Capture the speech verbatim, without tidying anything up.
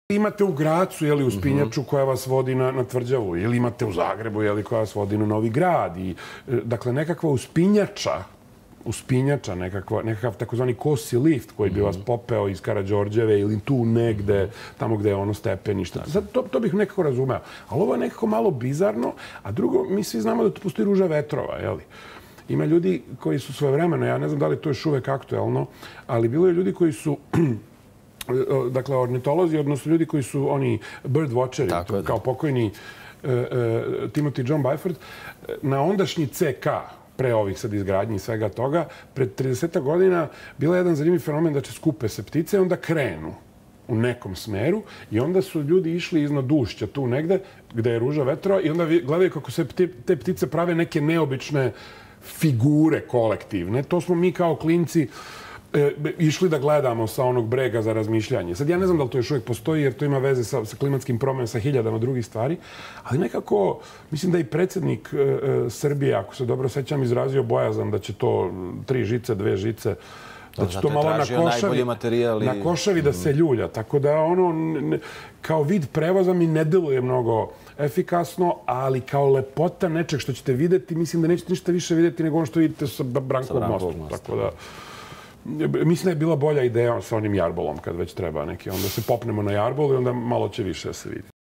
Imate u Gracu, jeli, uspinjaču koja vas vodi na, na Tvrđavu, ili imate u Zagrebu, jeli, koja vas vodi na Novi Grad. I, dakle, nekakva uspinjača, uspinjača, nekakva, nekakav takozvani kosi lift koji bi vas popeo iz Karađorđeve ili tu negde, tamo gde je ono stepenište. Sad, to, to bih nekako razumeo. Ali ovo je nekako malo bizarno, a drugo, mi svi znamo da tu postoji ruža vetrova, jeli. Ima ljudi koji su svojevremeno, ja ne znam da li to još uvek aktuelno, ali bilo je ljudi koji su dakle, ornitolozi, odnosno ljudi koji su oni bird watcheri, kao pokojni uh, uh, Timothy John Byford, na ondašnji C K, pre ovih sad izgradnji i svega toga, pred trideset godina bila je jedan zanimljiv fenomen da će skupe se ptice i onda krenu u nekom smeru i onda su ljudi išli iznad ušća tu negde gde je ruža vetrova i onda gledaju kako se te ptice prave neke neobične figure kolektivne. To smo mi kao klinci E, išli da gledamo sa onog brega za razmišljanje. Sad ja ne znam da li to još uvijek postoji jer to ima veze sa, sa klimatskim promjenama, sa hiljadama drugih stvari, ali nekako mislim da i predsjednik e, e, Srbije, ako se dobro sećam, izrazio bojazan da će to tri žice, dve žice, da će to malo na košavi, na košavi da se ljulja. Tako da ono, ne, kao vid prevoza mi ne deluje mnogo efikasno, ali kao lepota nečeg što ćete videti, mislim da nećete ništa više videti nego ono što vidite sa Brankovog mosta. Tako da, mislim da je bila bolja ideja sa onim jarbolom kad već treba neki. Onda se popnemo na jarbol i onda malo će više da se vidi.